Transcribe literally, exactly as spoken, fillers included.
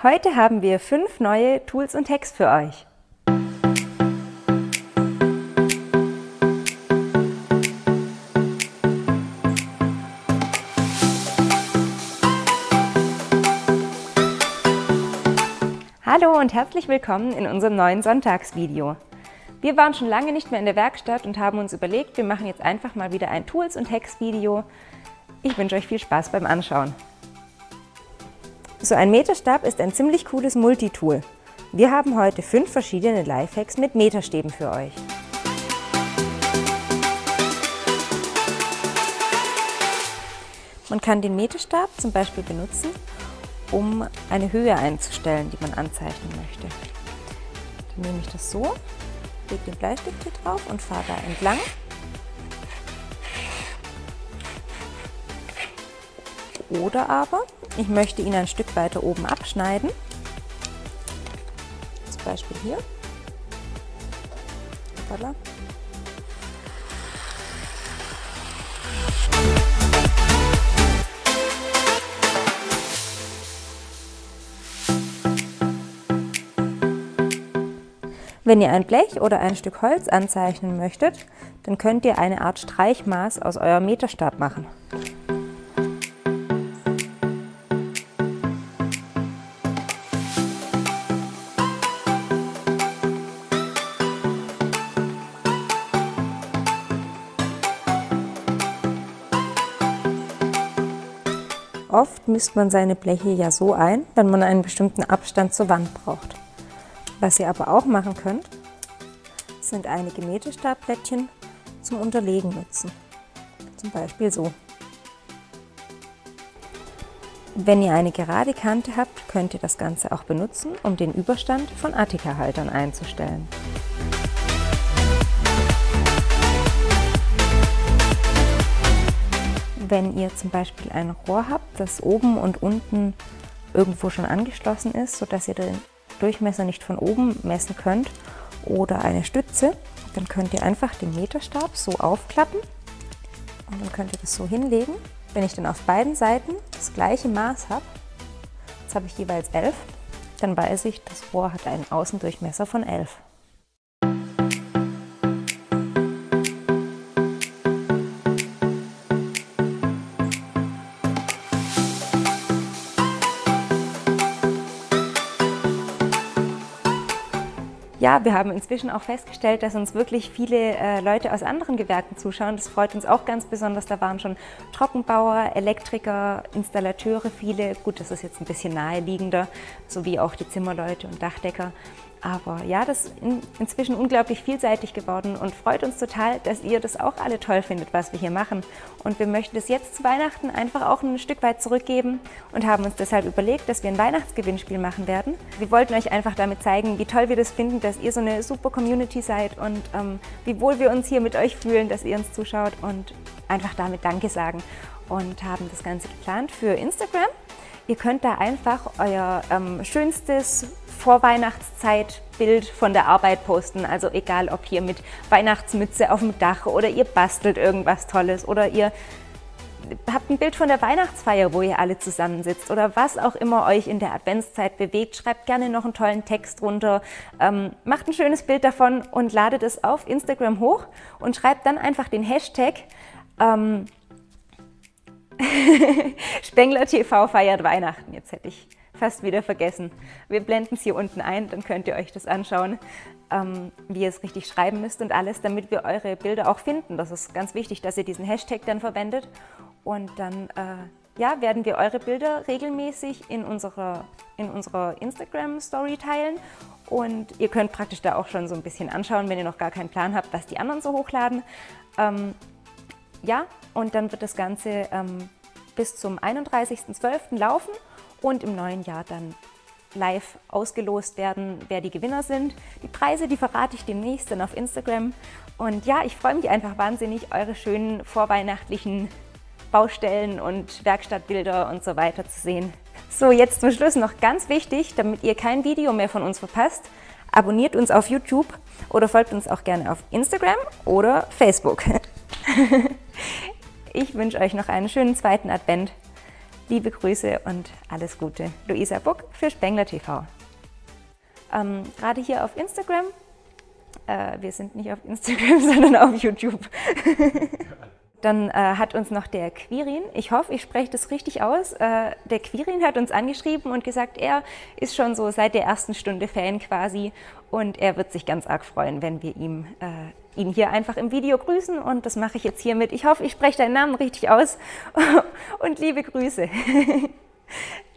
Heute haben wir fünf neue Tools und Hacks für euch. Hallo und herzlich willkommen in unserem neuen Sonntagsvideo. Wir waren schon lange nicht mehr in der Werkstatt und haben uns überlegt, wir machen jetzt einfach mal wieder ein Tools und Hacks Video. Ich wünsche euch viel Spaß beim Anschauen. So ein Meterstab ist ein ziemlich cooles Multitool. Wir haben heute fünf verschiedene Lifehacks mit Meterstäben für euch. Man kann den Meterstab zum Beispiel benutzen, um eine Höhe einzustellen, die man anzeichnen möchte. Dann nehme ich das so, lege den Bleistift hier drauf und fahre da entlang. Oder aber ich möchte ihn ein Stück weiter oben abschneiden. Zum Beispiel hier. Hoppala. Wenn ihr ein Blech oder ein Stück Holz anzeichnen möchtet, dann könnt ihr eine Art Streichmaß aus eurem Meterstab machen. Oft misst man seine Bleche ja so ein, wenn man einen bestimmten Abstand zur Wand braucht. Was ihr aber auch machen könnt, sind einige Meterstabblättchen zum Unterlegen nutzen. Zum Beispiel so. Wenn ihr eine gerade Kante habt, könnt ihr das Ganze auch benutzen, um den Überstand von Attika-Haltern einzustellen. Wenn ihr zum Beispiel ein Rohr habt, das oben und unten irgendwo schon angeschlossen ist, sodass ihr den Durchmesser nicht von oben messen könnt, oder eine Stütze, dann könnt ihr einfach den Meterstab so aufklappen und dann könnt ihr das so hinlegen. Wenn ich dann auf beiden Seiten das gleiche Maß habe, jetzt habe ich jeweils elf, dann weiß ich, das Rohr hat einen Außendurchmesser von elf. Ja, wir haben inzwischen auch festgestellt, dass uns wirklich viele äh, Leute aus anderen Gewerken zuschauen. Das freut uns auch ganz besonders. Da waren schon Trockenbauer, Elektriker, Installateure, viele. Gut, das ist jetzt ein bisschen naheliegender, sowie auch die Zimmerleute und Dachdecker. Aber ja, das ist in, inzwischen unglaublich vielseitig geworden und freut uns total, dass ihr das auch alle toll findet, was wir hier machen. Und wir möchten das jetzt zu Weihnachten einfach auch ein Stück weit zurückgeben und haben uns deshalb überlegt, dass wir ein Weihnachtsgewinnspiel machen werden. Wir wollten euch einfach damit zeigen, wie toll wir das finden, dass ihr so eine super Community seid und ähm, wie wohl wir uns hier mit euch fühlen, dass ihr uns zuschaut und einfach damit Danke sagen. Und haben das Ganze geplant für Instagram. Ihr könnt da einfach euer ähm, schönstes Vorweihnachtszeit-Bild von der Arbeit posten. Also egal, ob hier mit Weihnachtsmütze auf dem Dach oder ihr bastelt irgendwas Tolles oder ihr habt ein Bild von der Weihnachtsfeier, wo ihr alle zusammensitzt oder was auch immer euch in der Adventszeit bewegt. Schreibt gerne noch einen tollen Text drunter, ähm, macht ein schönes Bild davon und ladet es auf Instagram hoch und schreibt dann einfach den Hashtag ähm, Spengler T V feiert Weihnachten. Jetzt hätte ich fast wieder vergessen. Wir blenden es hier unten ein, dann könnt ihr euch das anschauen, ähm, wie ihr es richtig schreiben müsst und alles, damit wir eure Bilder auch finden. Das ist ganz wichtig, dass ihr diesen Hashtag dann verwendet. Und dann äh, ja, werden wir eure Bilder regelmäßig in unserer, in unserer Instagram-Story teilen. Und ihr könnt praktisch da auch schon so ein bisschen anschauen, wenn ihr noch gar keinen Plan habt, was die anderen so hochladen. Ähm, Ja, und dann wird das Ganze ähm, bis zum einunddreißigsten zwölften laufen und im neuen Jahr dann live ausgelost werden, wer die Gewinner sind. Die Preise, die verrate ich demnächst dann auf Instagram. Und ja, ich freue mich einfach wahnsinnig, eure schönen vorweihnachtlichen Baustellen und Werkstattbilder und so weiter zu sehen. So, jetzt zum Schluss noch ganz wichtig, damit ihr kein Video mehr von uns verpasst, abonniert uns auf YouTube oder folgt uns auch gerne auf Instagram oder Facebook. Ich wünsche euch noch einen schönen zweiten Advent. Liebe Grüße und alles Gute. Luisa Buck für Spengler T V. Ähm, gerade hier auf Instagram, äh, wir sind nicht auf Instagram, sondern auf YouTube. Dann äh, hat uns noch der Quirin, ich hoffe, ich spreche das richtig aus, äh, der Quirin hat uns angeschrieben und gesagt, er ist schon so seit der ersten Stunde Fan quasi und er wird sich ganz arg freuen, wenn wir ihm, äh, ihn hier einfach im Video grüßen und das mache ich jetzt hiermit. Ich hoffe, ich spreche deinen Namen richtig aus und liebe Grüße.